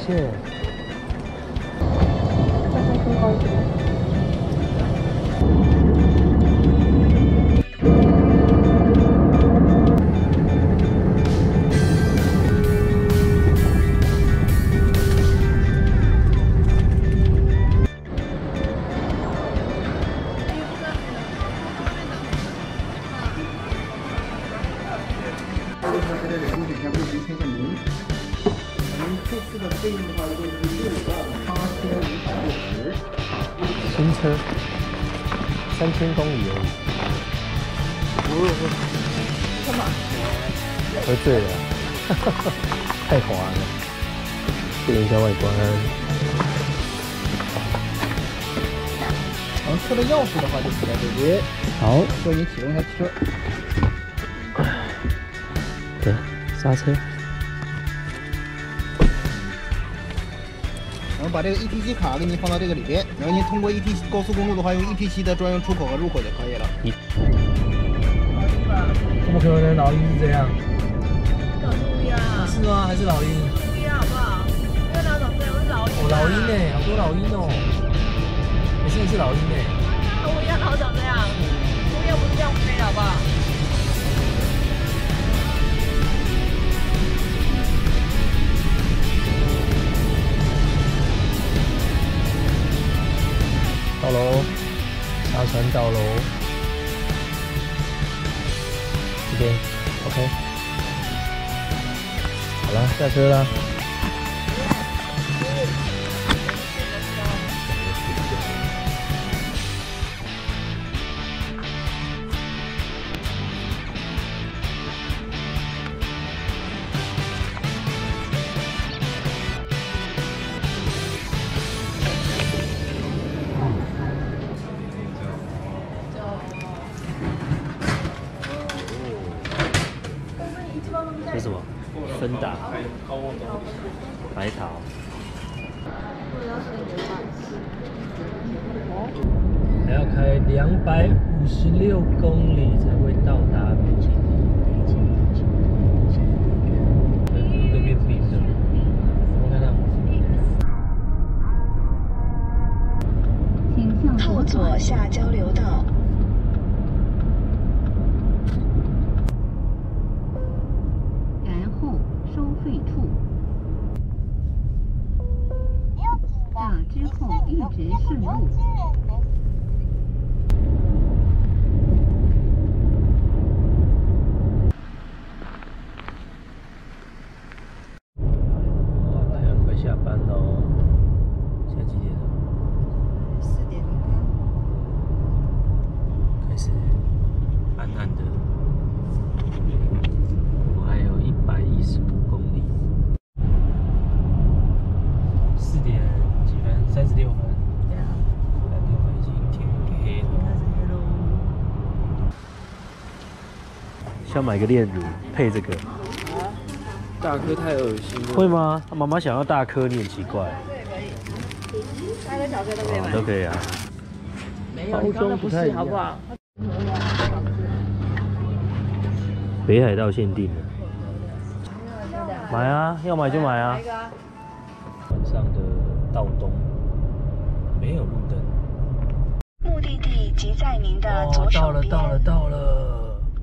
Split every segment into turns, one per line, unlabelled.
谢。新车3000公里而已。
干嘛？
喝醉了，太滑了。变一下外观。
然后车的钥匙的话就停在这边。
好，
为你启动一下汽车。
对，刹车。
然后把这个 ETC 卡给你放到这个里边，然后您通过 ETC 高速公路的话，用 ETC 的专用出口和入口就可以了。
怎么可能？老鹰是这样？
老猪呀？
是吗？还是老鹰？
猪呀，好不好？因为老长这样是老鹰。
哦，老鹰呢？好多老鹰哦。你真的是老鹰呢？
跟我一样老长这样，猪又不是这样飞的，好不好？
到喽，搭船到喽。这边 ，OK。好了，下车啦。这是什么？芬达、白桃。还要开256公里才会到达米其林。路都变冰了，我看到。
后左下交流道。
收费处，这之后一直顺路。
太阳快下班喽，现在几点了
4点05分。
开始暗暗的。 我还有115公里，4点几分？36分。
对啊
36分已经天黑了。
开始黑喽。
想买个炼乳配这个，
大颗太恶心了。
会吗？妈妈想要大颗，你很奇怪。
大颗小颗都可以买。
都可以啊。
没有，你刚刚不是好不好？
北海道限定的。买啊，要买就买啊。晚上的道东没有路灯。
目的地即在您的左手边。
到了！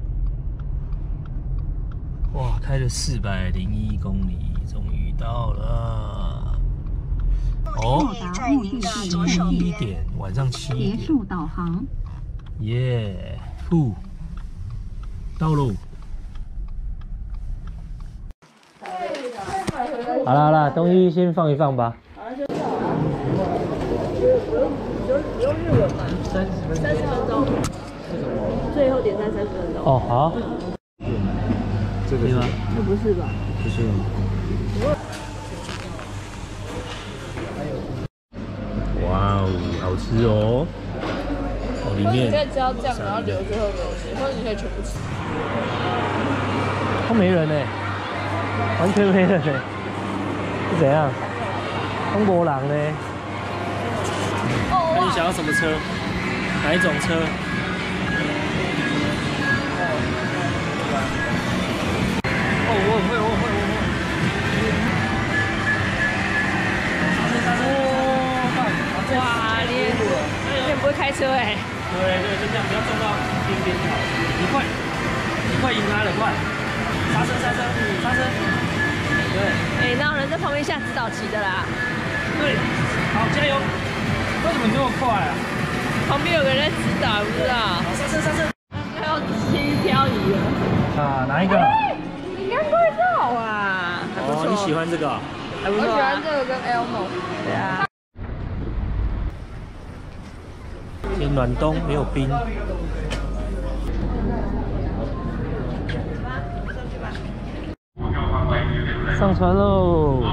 哇，开了401公里，终于到了。哦，7点，晚上7点。
结束导航。
耶，呼，到喽！好啦好啦，东西先放一放吧。
不用日文嘛？30分钟。最后点餐30分钟。
哦，好。
这个是吗？
这不是吧？
不是。
哇哦，好吃哦！哦，里面
你可以加酱，然后留最后给我吃，或者你可以全部吃。
都没人呢，完全没人呢，是怎样？东博郎呢？那你想要什么车？哪一种车？哦，我会。
开车哎。
对，就这样，不要撞到边边就好。你快赢他了，快！刹车！对。
哎，哪有人在旁边下指导棋的啦？
对，好，加油！为什么你那么快啊？
旁边有个人在指导，不知道。
好，刹车！
快要轻漂移了。
啊，哪一个？
你看怪兽啊！
哦，你喜欢这个？
还不错。我喜欢这个跟 Elmo。对啊。
天暖冬没有冰。上船喽！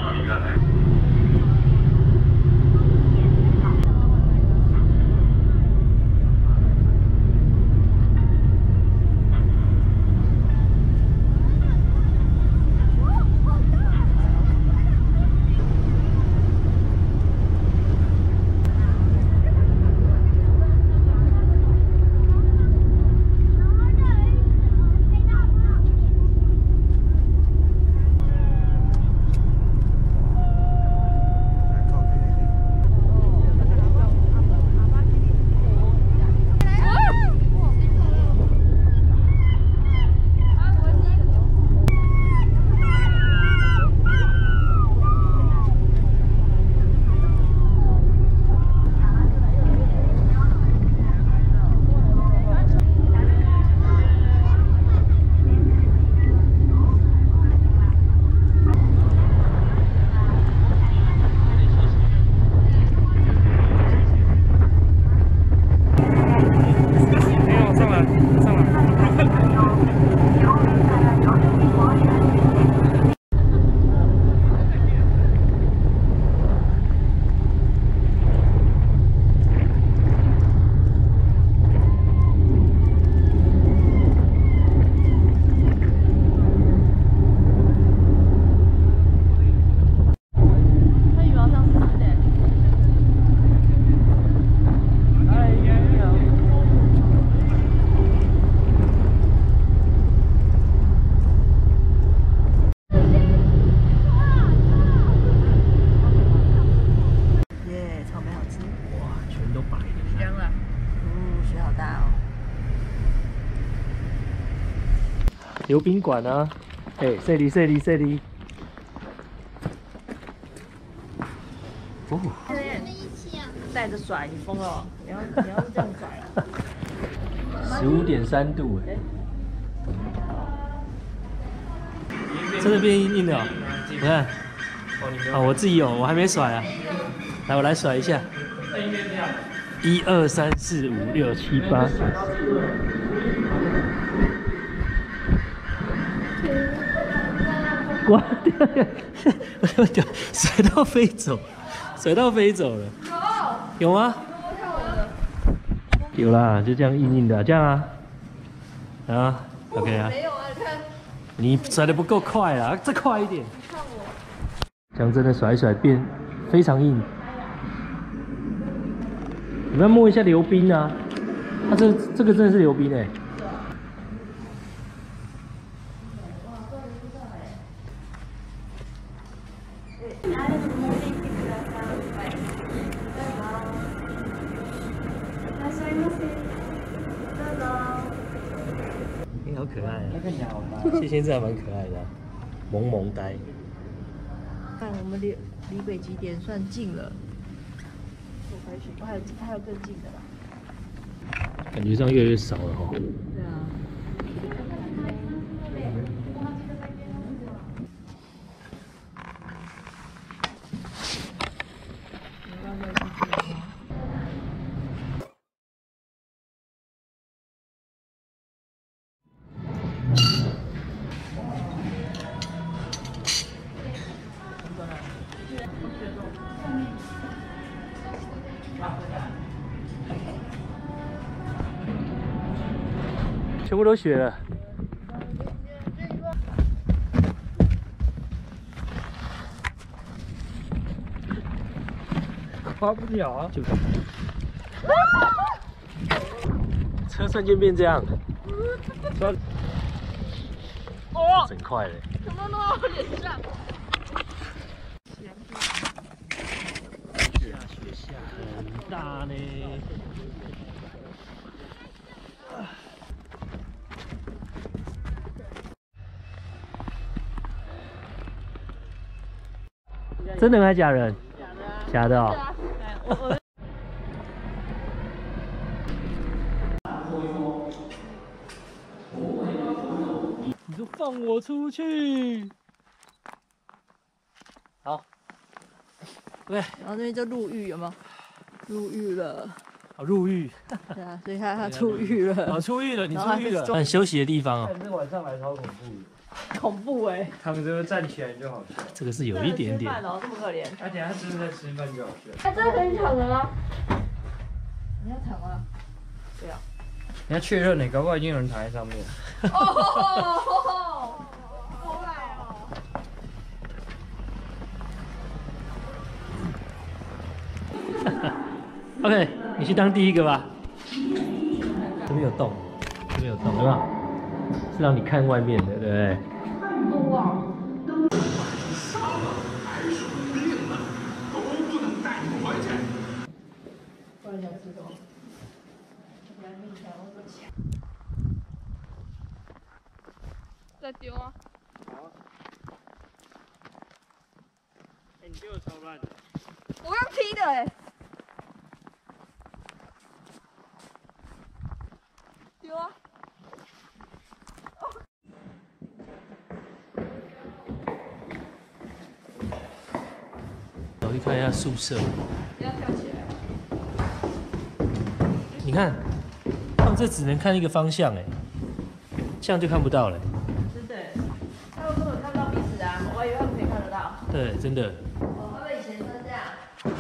溜冰馆啊，哎，这里。哦，
带着甩，你疯了？你要是这样甩啊
？15.3度哎，真的变硬了，你看，啊，我自己有，我还没甩啊，来，我来甩一下，1、2、3、4、5、6、7、8。哇！我掉，甩到飞走了。有吗？有啦，就这样硬硬的，这样啊 ，OK 啊。
没有啊，你看。
你甩得不够快啊，再快一点。看我。这样真的甩一甩变非常硬。你们要摸一下溜冰啊，它这个真的是溜冰哎。你好可爱啊！那个鸟吧，谢先生还蛮可爱的，萌萌呆。
看我们离北极点算近了，还有更近的啦。
感觉上越来越少了哈。
对啊。
全部都雪了。滑不了啊！就车瞬间变这样，哦，整块嘞！
怎么弄到我脸上？
雪下很大呢。 真的还是假人？假的哦。你就放我出去。好。对。
然后那边就入狱，有没有？入狱了。
好，入狱。
对啊，所以他出狱了。
好，出狱了，你出狱了。很休息的地方哦。这晚上来超恐怖的。恐怖哎！
他们这个站起来就好笑。
这个是有一点点。
这么可怜。
而且他真的在吃饭就好笑。
哎，这个可以躺了吗？你要躺啊？对啊。
你要确认呢，搞不好已经有人躺在上面。
哦，好来
哦。OK， 你去当第一个吧。这边有洞，这边有洞，有没有？是让你看外面的，对不对？
哇！再丢啊！
哎，你丢的超烂的。
我刚踢的哎。丢啊！
我去看一下宿舍。
不要跳起来。
你看，他们这只能看一个方向哎，这样就看不到了。
真的，他们根本看不到彼此啊！我还以为他们可以看得到。
对，真的。
他们以前是这样。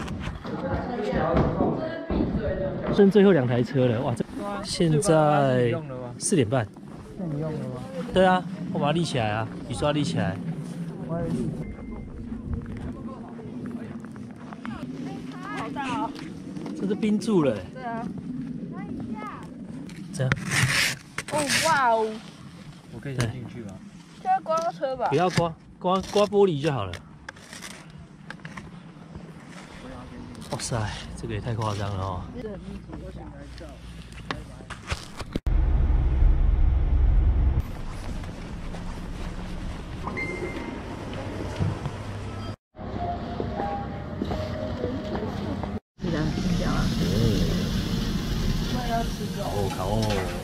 剩最后2台车了，哇！现在4点半。
那你用了吗？
对啊，我把它立起来啊，雨刷立起来。
好大哦！
这是冰柱了。
对啊。
这样。
哦哇哦！
我可以先进去吗？
现在刮车吧。
不要刮玻璃就好了。哇塞，这个也太夸张了哦。烤哦！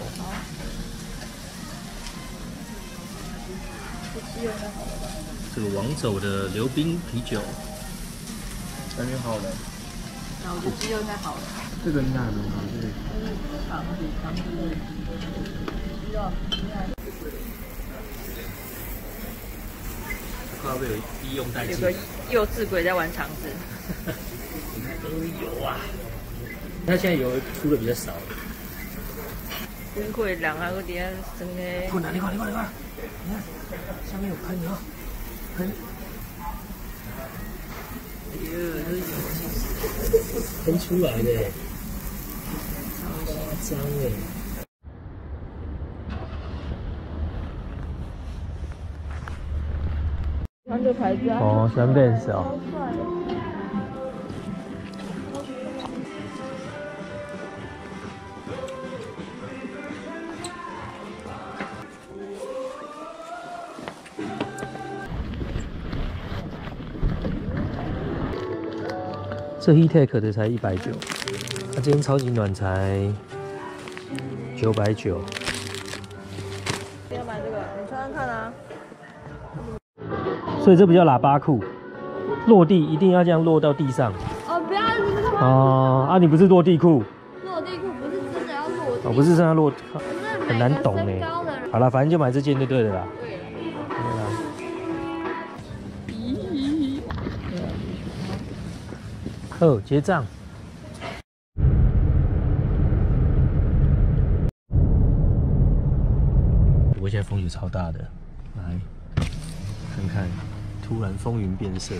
这个王走的流冰啤酒，
感觉好了。
那我觉得鸡肉应该好了。
这个应该还蛮好，这个。
肠子，鸡肉。
快要被利用代替。
有个幼稚鬼在玩肠子。
都有啊。它现在油出的比较少。
真贵，人啊，嗰啲啊，真嘅。
喷啊！你看，你看，下面有喷啊，喷。哎呦，这是油喷出来的，超夸张哎！
喜欢这牌子啊？
哦，喜欢 Vans 哦。这 Heattech 的才190，它今天超级暖才990。
要买这个，你穿穿看啊。
所以这不叫喇叭裤，落地一定要这样落到地上。
哦，不要！
哦，啊，你不是落地裤？
落地裤不是真的要落地。
哦，不是真的要落，很难懂呢。好了，反正就买这件就对了啦。
对。
哦，结账。我现在风雨超大的，来看看，突然风云变色。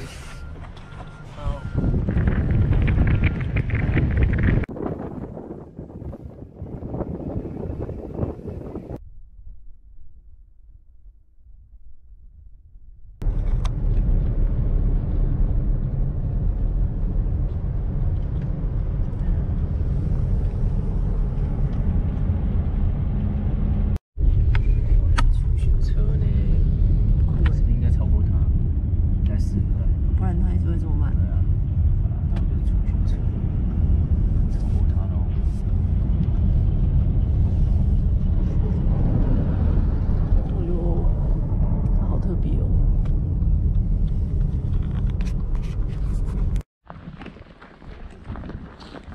不然他还是会这么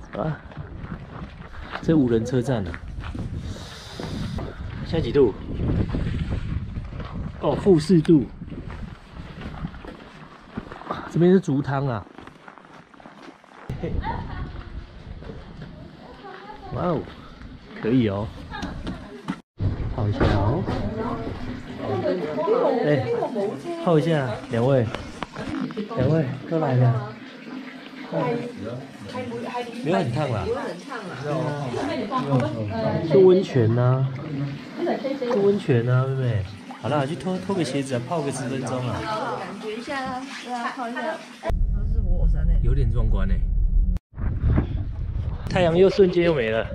啊，这无人车站啊。现在几度？哦，-4度。这边是竹汤啊。哇哦，可以哦。泡一下哦。哎，泡一下，两位都来了。没有很烫啦。做温泉呐，做温泉呐，妹妹。好啦，去脱个鞋子啊，泡个10分钟啊。
感觉一下，对啊，泡一下。那是火山诶，
有点壮观诶。太阳又瞬间又没了。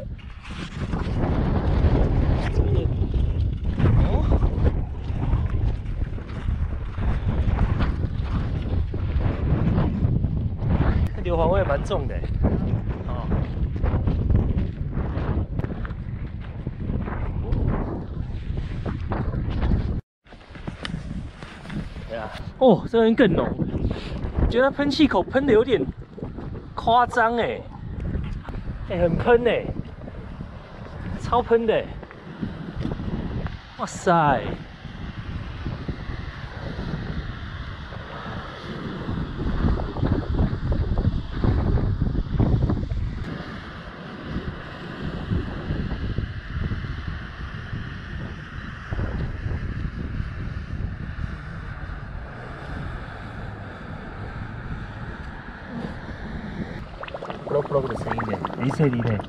硫磺味蛮重的，哦。对啊，哦，这边更浓，觉得它喷气口喷的有点夸张哎，很喷哎，超喷的，哇塞！啵的声音呢，离车离呢，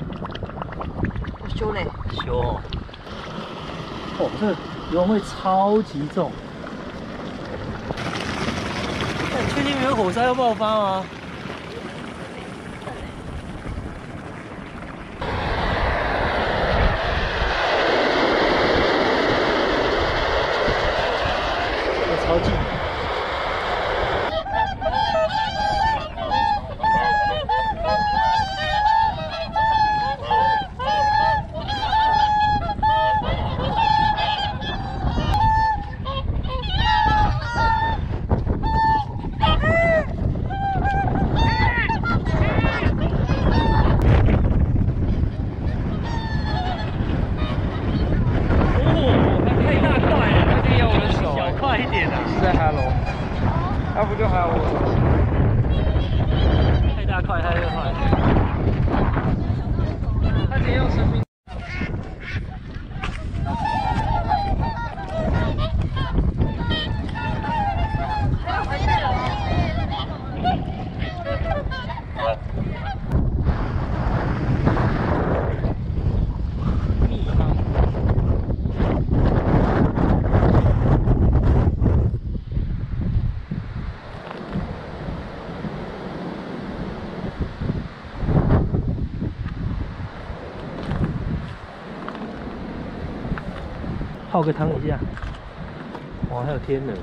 修呢，
修哦。哦，这硫磺味超级重。那你确定没有火山要爆发吗？超近。
要不就还有我。
太大块，太大块。
他直接用生命。
泡个汤一下，哇，还有天鹅。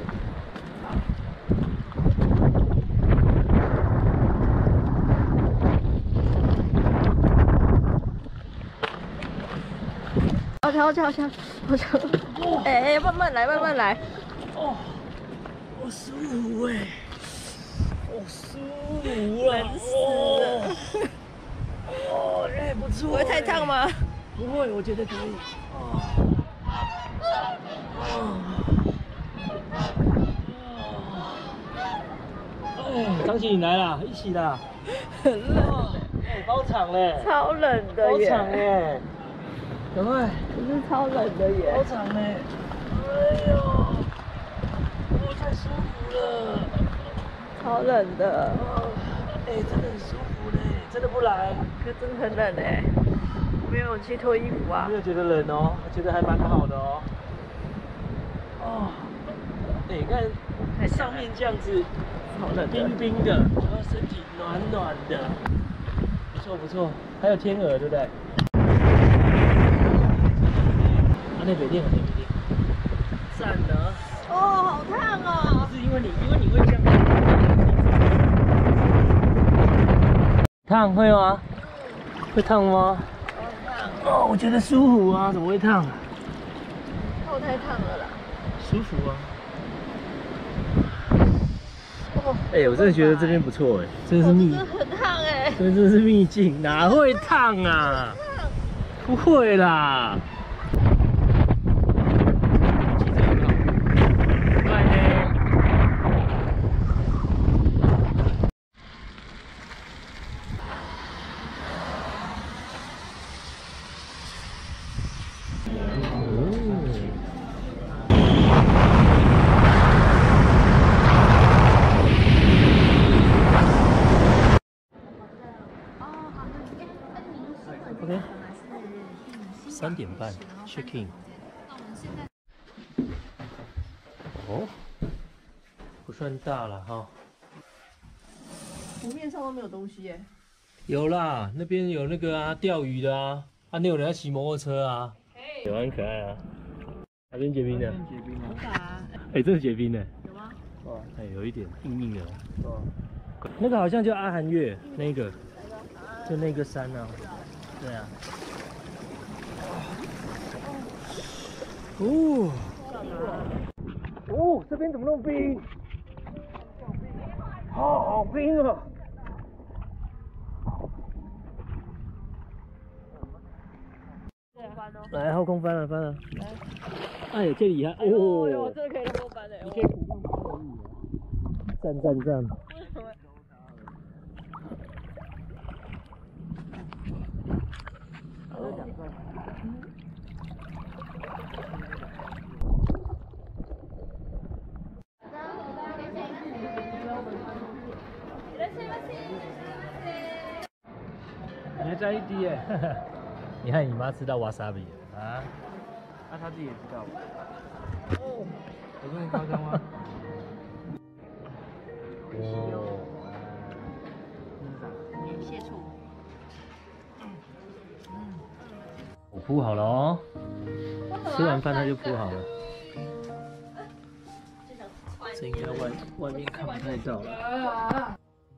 好巧，哎，慢慢来，慢慢来。
哦，好舒服哎，好舒服啊！
冷死了。
哦，哎，不错。
不会太烫吗？
不会，我觉得可以。张琪，你来啦，一起啦。
很冷。
哎，包场嘞。
超冷的耶。
包场耶。赶快。
真是超冷的耶。
包场嘞。哎呦，哦，太舒服了。
超冷的。
哎，真的很舒服嘞，真的不来。
可真的很冷哎。没有去脱衣服啊。
没有觉得冷哦，我觉得还蛮好的哦。哦。哎，你看上面这样子。冰冰的，然后身体暖暖的，不错不错。还有天鹅，对不对？那北店，赞的。
哦，好烫哦！
不是因为你会这样。烫会吗？会烫吗？哦，我觉得舒服啊，怎么会烫？
泡太烫了啦。
舒服啊。哎，我真的觉得这边不错哎，真的是蜜。
很烫哎。
这真是秘境，哪会烫啊？不会啦。OK， 3点半 check in。哦，不算大了哈。
湖面上都没有东西耶。
有啦，那边有那个啊，钓鱼的啊，啊，那有人要骑摩托车啊，有很可爱啊。哪边结冰的？
结冰啊！
好打。
哎，这是结冰的。
有吗？
哦，
哎，有一点硬硬的。
哦，
那个好像叫阿寒月，那个，就那个山啊。对啊。哦。哦，这边怎么那么冰？哦，好冰哦。来，后空翻了，翻了。哎，这里还哦，
哟，这个可以后翻的。
你可以补上可以。站站站。
你还在意滴耶？
你看你妈吃到 wasabi 了啊？
那他自己也知道。哦，有这么夸张吗？
哦，
蟹醋。
我铺好了哦，吃完饭他就铺好了。这应该外面看不太到了。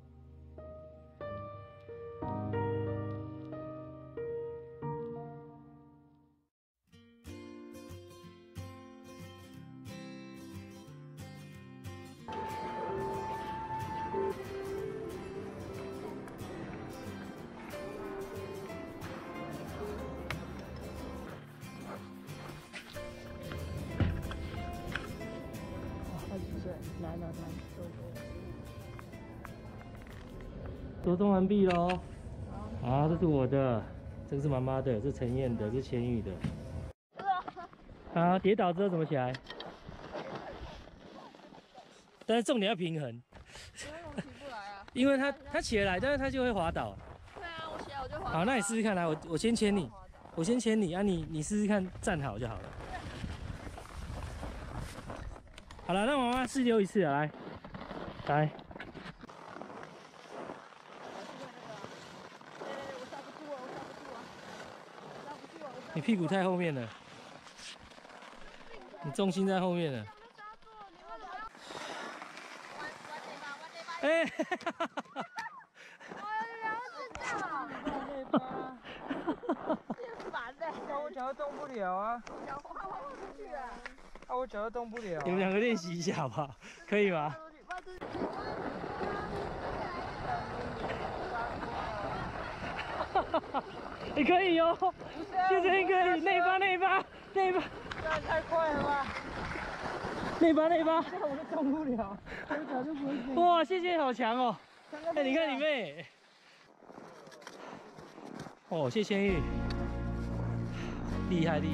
收钟完毕喽。好，这是我的，这个是妈妈的，这是陈燕的，这是千玉的。好，跌倒之后怎么起来？但是重点要平衡。
起不来啊。
因为它起得来，但是它就会滑倒。
对啊，我起来我就滑。
好，那你试试看，来，我先牵你，我先牵你啊，你试试看站好就好了。好了，让妈妈试溜一次啊，来。你屁股太后面了，你重心在后面了。哎，
我脚都动不了啊！啊，我脚都动不了。
你们两个练习一下好不好？可以吗？你可以哦，谢谢你可以，内八。这样
太快了吧！
内八，
我都动不了，我脚就不会动。
哇，谢谢，好强哦！哎，你看你妹，哦，谢千玉，厉害。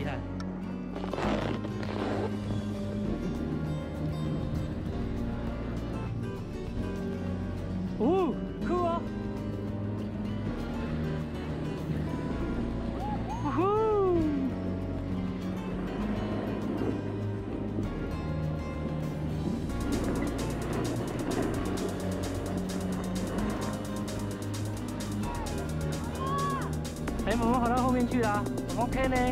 哦，酷哦！呜呼！哎，我们跑到后面去啦 ，OK 呢？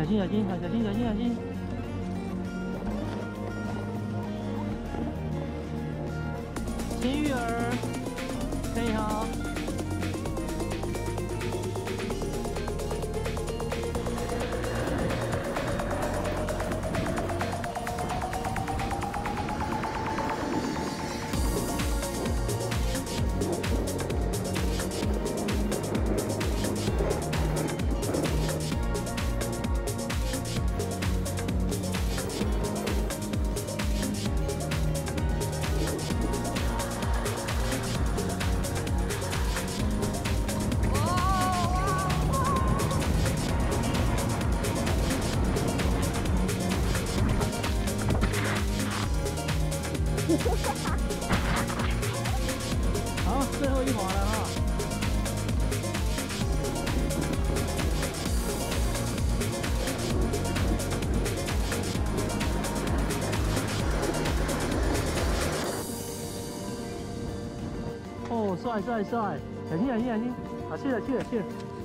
心，小心，小心，小心，小心。金鱼儿，可以哈。好，最后一滑了哈。哦，帅帅帅！小心小心小心！好，去了去了去了。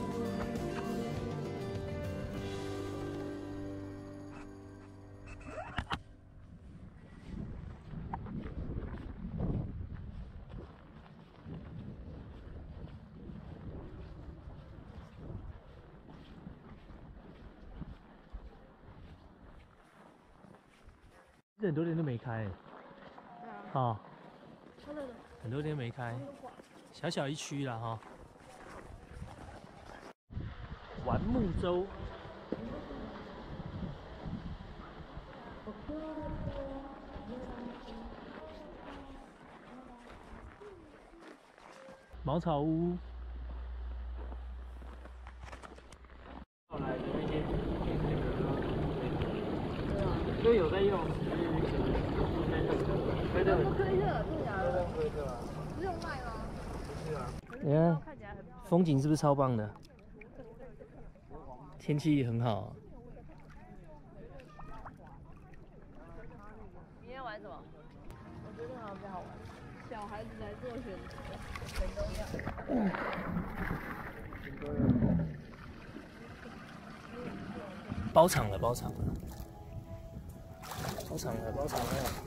很多天都没开，哦，很多天没开，小小一区了哈。玩木舟，茅草屋。后来的那些都有在用。推特，真的假的？推特啊？不用卖吗？不是啊。你看，风景是不是超棒的？天气也很好啊。
明天玩什么？我觉得好像比较好玩。小孩子来做选择，很重要。
包场了，包场了，包场了，包场了。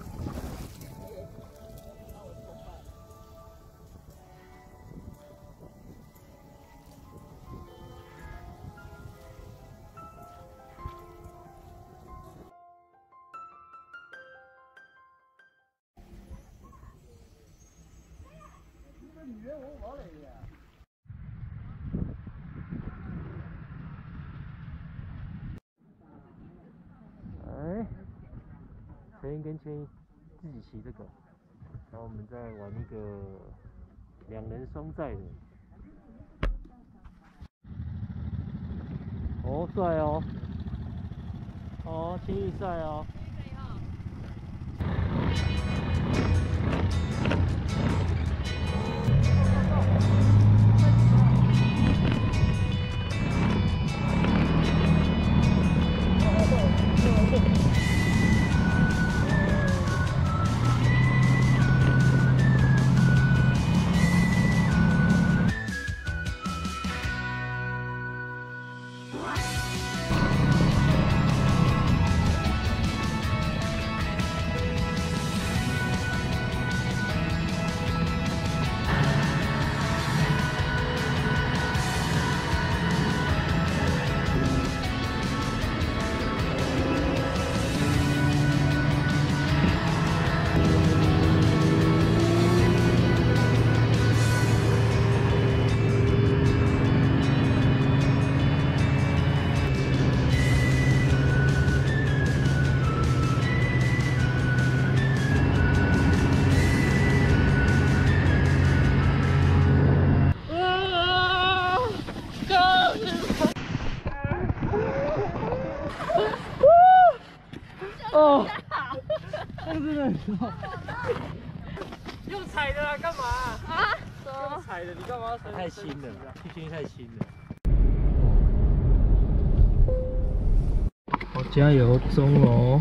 哎，陈一跟千一自己骑这个，然后我们再玩一个2人双载的。哦，帅哦！哦，千一帅哦！哦，那个真的很好。用踩的啦，干嘛？啊？用踩的，你干嘛？太轻了，毕竟太轻了。哦，加油中哦。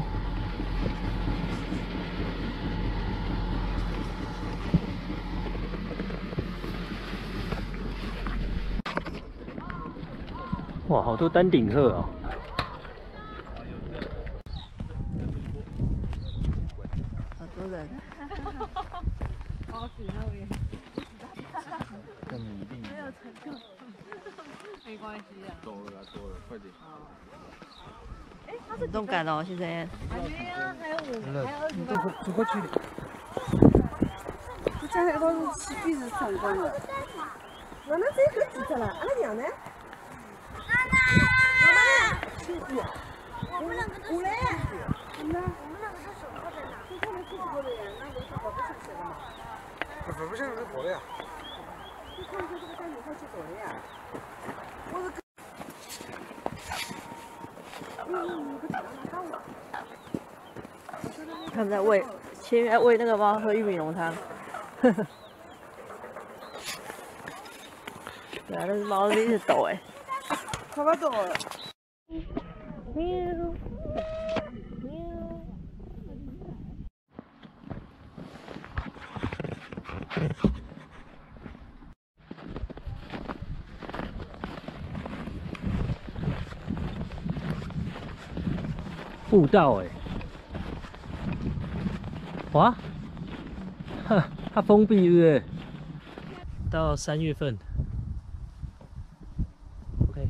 哇，好多丹顶鹤哦。
的人。
更一定。
没有成就，没关系啊。
走了，快点。
哎，他是动感哦，现在。还没啊，还有20分。
走过去。
这还都是一直成功的。妈妈这个几只了？阿拉娘呢？妈妈，我们两个过来。我们两个是手铐的呢。手铐的是手铐的呀，那我是跑不上去了嘛。
不像是活的呀。
你看这个带你过去走的呀。我是。他们在喂，前面喂那个猫喝玉米浓汤。对啊，那只猫一直抖哎。它不抖了。喵。
步道哎，哇，哈，它封闭是不是？到3月份 ，OK。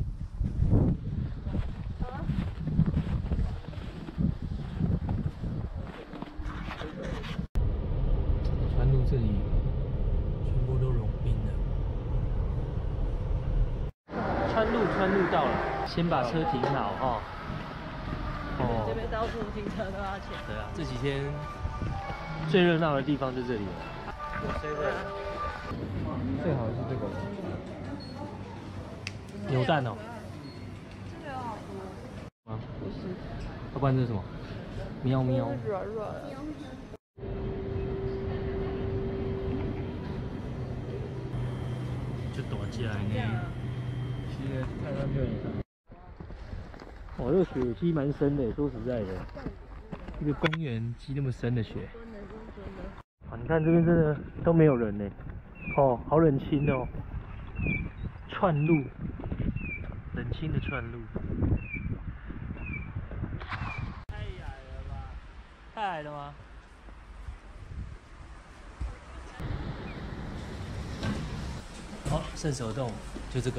川路这里全部都融冰了。川路到了，先把车停好哈。哦，
这边到处停车都要钱。
对啊，这几天最热闹的地方就这里了。有7-Eleven，
最好是这个。
牛蛋哦。
这个好多。
啊？不是。要不然这是什么？喵喵。
软软的。
就躲起来呢。
其实看上去很大。
哦，这个雪积蛮深的，说实在的，一个公园积那么深的雪。啊，你看这边真的都没有人呢，哦，好冷清哦。串路，冷清的串路。太矮了吧？太矮了吗？好，剩手动就这个。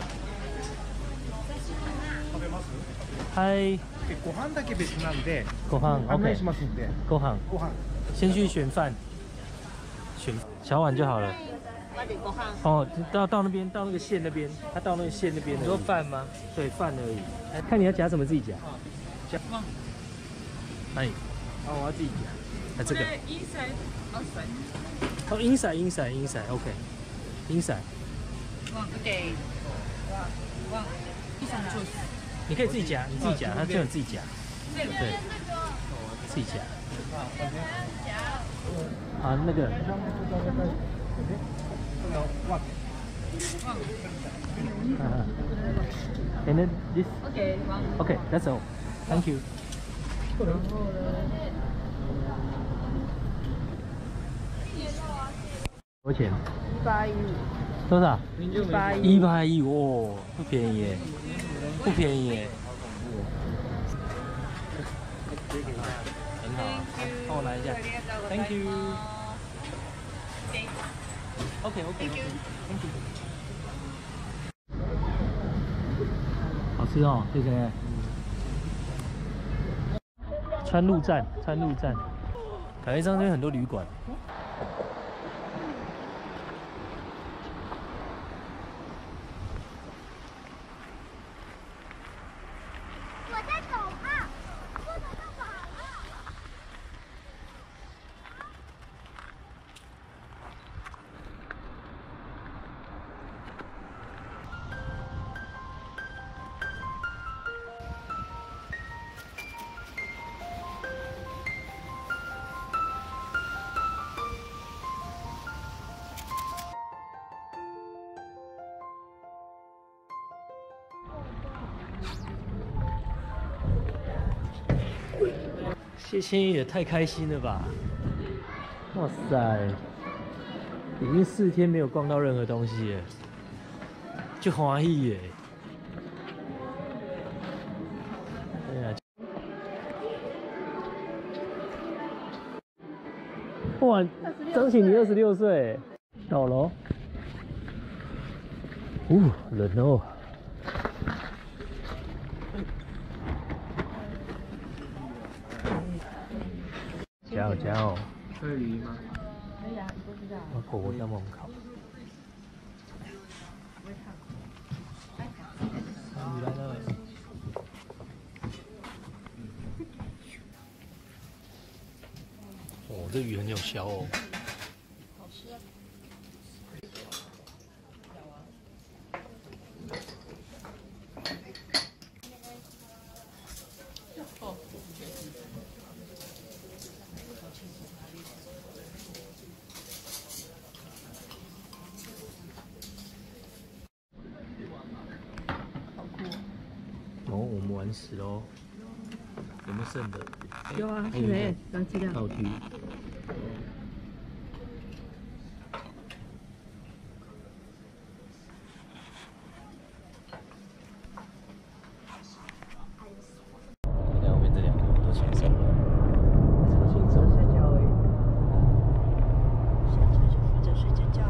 嗨。
ご飯だけ別なんで。
ご飯
案内し
，OK。
ますんで。
ご飯。
ご飯。
先去选饭，选小碗就好了。哦，到那边，到那个线那边，他到那个线那边。你说饭吗？对，饭而已。看你要夹什么自己夹。夹。哎。哦，我要自己夹。这个。哦 ，inside，OK。inside。你可以自己夹，你自己夹，他叫你自己夹。对。自己夹。啊，那个。And then this. Okay, that's all. Thank you. 多少钱？115。多少？110。哦，不便宜耶，不便宜耶。很好，帮我拿一下。Thank you。OK。Thank you。好吃哦，谢谢。川路站，感觉这边很多旅馆。
我在走啊，不能那么好了。
谢欣也太开心了吧！哇塞，已经4天没有逛到任何东西了，就欢喜耶！哎呀， 哇，张启你26岁，到了。冷哦。加油加油！
可以离吗？
可以啊，你不知道。
我口味要门口。鱼来了。哦，这鱼很有削哦。好吃啊。哦，我们完食喽。有没有剩的？
有啊，是没？刚吃掉。
倒梯。你看后面这两个都轻松了，超轻松。
睡觉而已。现在就负责睡着觉。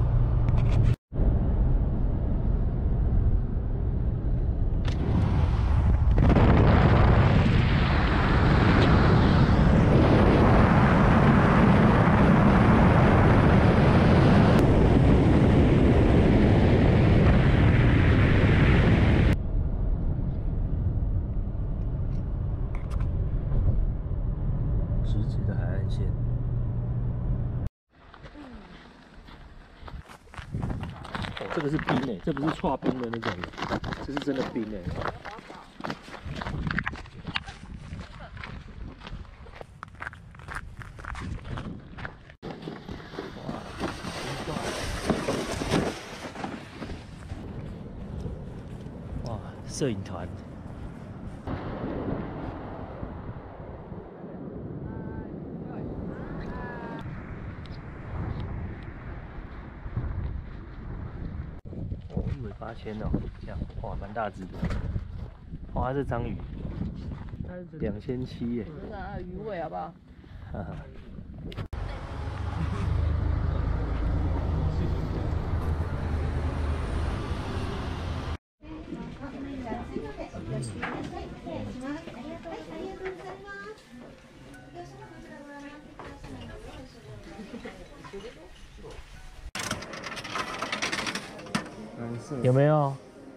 直直的海岸线。哦，这个是冰诶，这不是剉冰的那种，这是真的冰诶。哇，摄影团。一尾8000哦，这样哇，蛮大只的。哇，这章鱼2700耶。
那鱼尾好不好？
哈哈。有没有？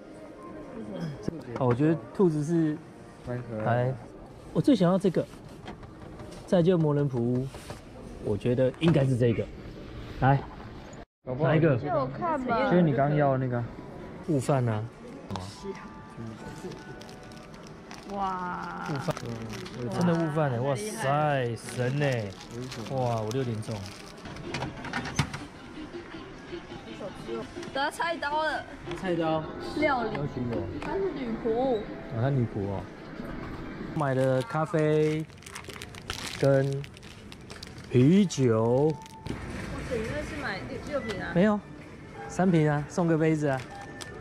哦，我觉得兔子是
蛮可爱的。
我最想要这个，再就魔人普屋，我觉得应该是这个。来，哪一个？
就我看吧。
就是你刚要的那个。
悟饭啊。
哇！
悟饭，真的悟饭呢！哇塞，神呢！哇，我6点中。
得到菜刀了。
菜刀。
料理。
邀请我。
她是女仆。
哦，她女仆哦。买了咖啡跟啤酒。
我顶多是买6瓶啊。
没有，3瓶啊，送个杯子啊。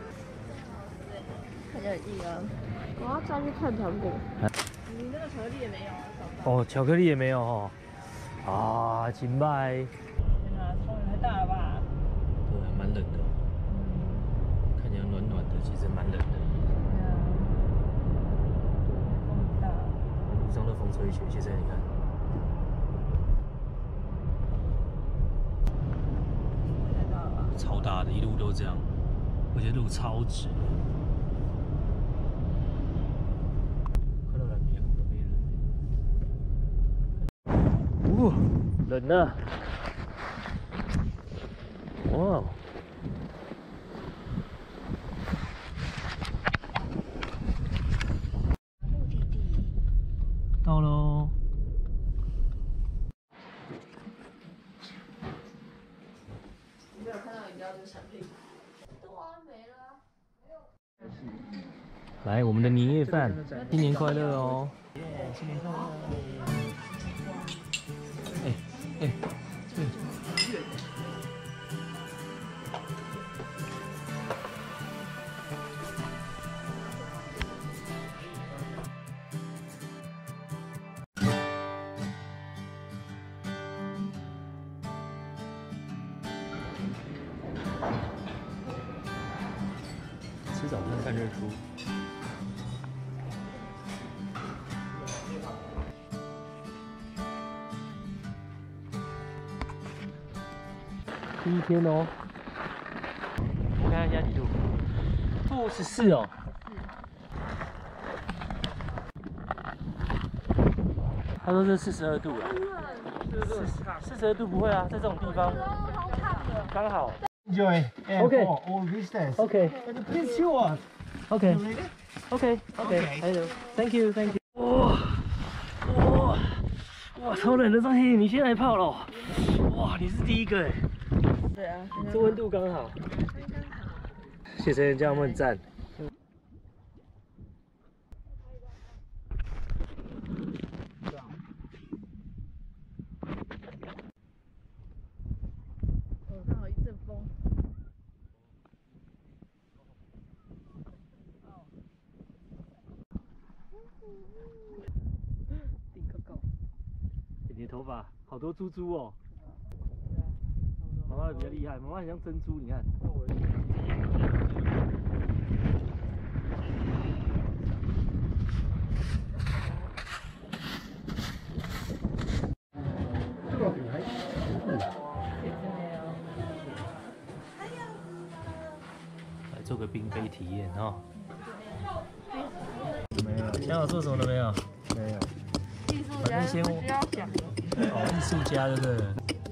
看起来很硬啊。我要再去看糖果。你那个巧克力也没有啊？
哦，巧克力也没有哦。啊，敬拜。
天哪，风也太大了吧？
对，蛮冷的。看起来暖暖的，其实蛮冷的。
对啊。风很大。
路上的风吹一吹，现在你看。
太大了吧？
超大的，一路都这样，而且路超直。看到蓝天都没人。哇，冷啊！哇。到喽。
你没有看到饮料这个产品？都啊，没了。
来，我们的年夜饭，新年快乐哦！新年快乐！哎， 吃早餐看日出。第一天哦，我看看现在几度？负14哦。他说是42度了。42度不会啊，在这种地方刚好。
Enjoy and
Okay.
for all visitors.
OK
Please show us.
OK
You ready?
OK
Okay.
Thank you Thank you。哇，超冷的，张黑，你先来泡了。哇，你是第一个哎。
对啊，
这温度刚好。谢谢人家我们很赞。
刚好一阵风。顶个狗。
你的头发好多珠珠哦。妈妈的比较厉害，妈妈很像珍珠，你看。来做个冰杯体验哈。没有，想好做什么了没有？没有。
艺术家不需要讲。
哦，艺术家对不对？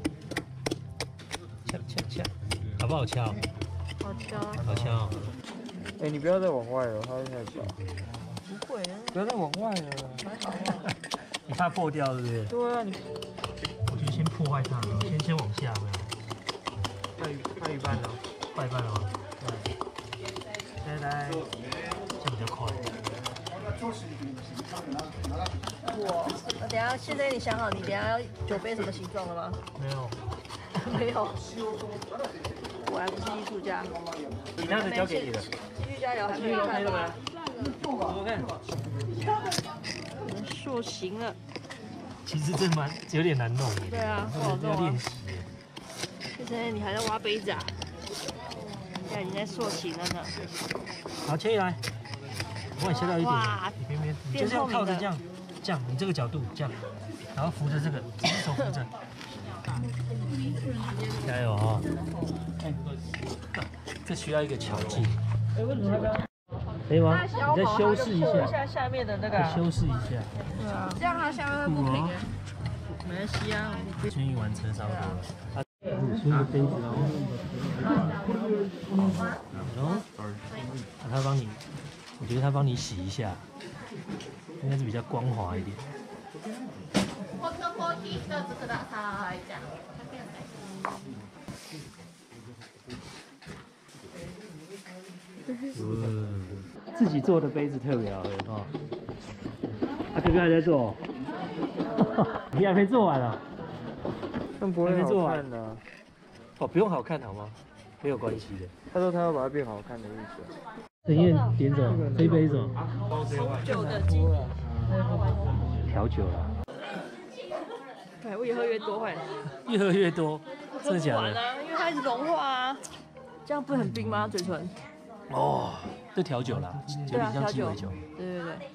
敲，好不好敲？
好敲。
好敲。
哎，你不要再往外了，它会太小。
不会啊。
不要再往外了。
你怕破掉是不是？
对啊，你
我就先破坏它，先往下，有没有？
快一半了。
坏半了吗？对。来，这样比较快。
等下，现在你想好，你等下要酒杯什么形状了吗？
没有。
没有。我还不是艺术家。
你那个交给你了。
继续加油，还没有看吗？
我看。
塑形了。
其实这有点难弄。
对啊，不好弄啊。
要练习。
现在你还在挖杯子啊？现在已经在塑形了呢。
好，切下来。我帮你切到一点，
哇，
你边，你就是要靠着这样，你这个角度这样，然后扶着这个，一手扶着。加油啊！这需要一个巧劲。可以吗？你再修饰一下。
下面的那个。
修饰一下。
对啊，这样它下面会不平。没关系啊。
春运完成差不多了。你出一个杯子，然后，他帮你，我觉得他帮你洗一下，应该是比较光滑一点。自己做的杯子特别好喝哦。啊，哥哥还在做，你还没做完啊？
但不会好看的。
哦，不用好看好吗？没有关系的。
他说他要把它变好看的意思。
陈燕点什么？这一杯什么？
酒的鸡。
调酒啦。
对，我越喝越多会。
越喝越多，真的假的？
因为它一直融化啊。这样不是很冰吗？嘴唇。
哦，这调酒啦，有点像鸡尾酒。
对对对。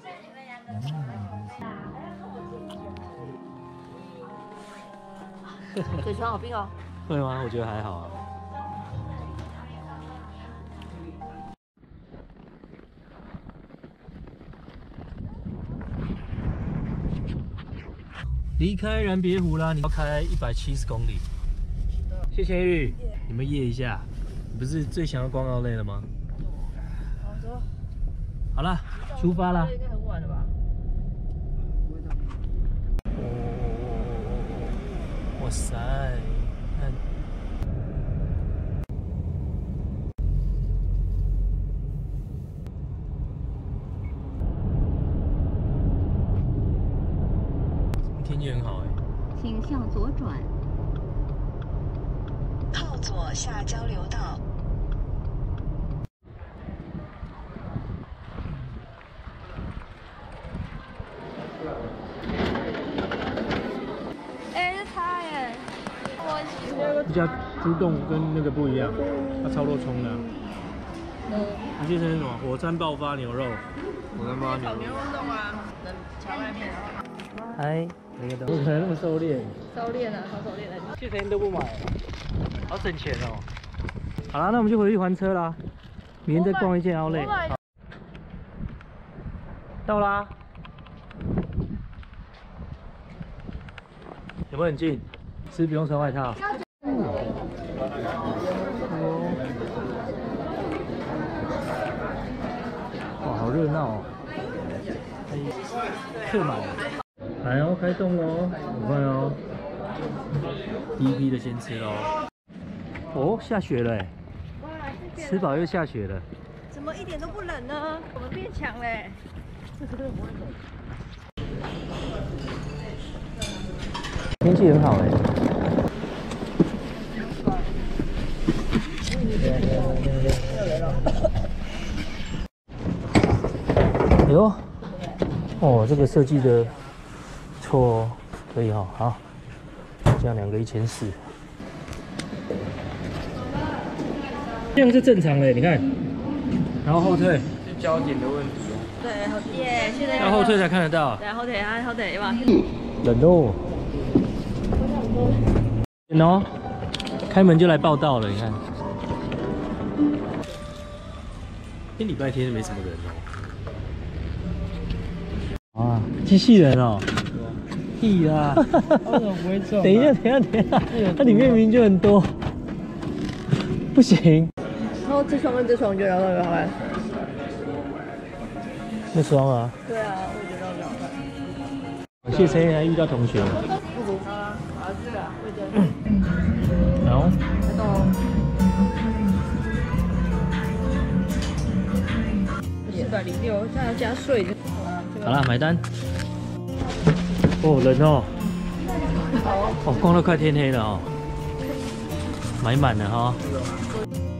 嘴唇好冰哦。
会吗？我觉得还好啊。离开然别湖啦，你要开170公里。谢谢玉，你们夜一下。你不是最想要逛奥莱了吗？
好走。
好了，出发啦。
应该很晚了吧？
哇塞，看。天气很好哎。
请向左转。
靠左下交流道。
哎，是他耶！我喜欢。
这家猪冻跟那个不一样，它超多葱的。 你去吃什么？火山爆发牛肉。
我他妈
烤牛肉冻啊，荞麦面。
哎，那个不可能那么收敛。
收敛啊，超收敛的。
去谁都不买，好省钱哦。好啦，那我们就回去还车啦。明天再逛一件奥莱。到啦。有没有很近？是不用穿外套。哇，好热闹哦！客满了。来哦，开动喽，很快哦。第一批的先吃喽。哦，下雪了哎！吃饱又下雪了。
怎么一点都不冷呢？我们变强嘞！
天气很好哎。哎呦，哦，这个设计的错哦，可以哈、哦，好，这样2个1400，这样是正常的，你看，然后后退，
是焦点的问题哦。
对，耶，现在
要后退才看得到。
对，后腿啊，后腿嘛。
冷哦，喏，开门就来报道了，你看。今天礼拜天没什么人哦。啊，机器人哦。屁啦！
为什么不会中？
等一下，它里面明明就很多。不行。
然后这双跟这双，我觉得哪个好看？
那双啊。
对啊，我觉得哪个好看？
我谢前还遇到同学。
好啊，这个味噌。
然后。
还懂。406，这样要加税的。
好了，买单。哦，人哦。哦，逛到快天黑了哦。买满了哈、哦。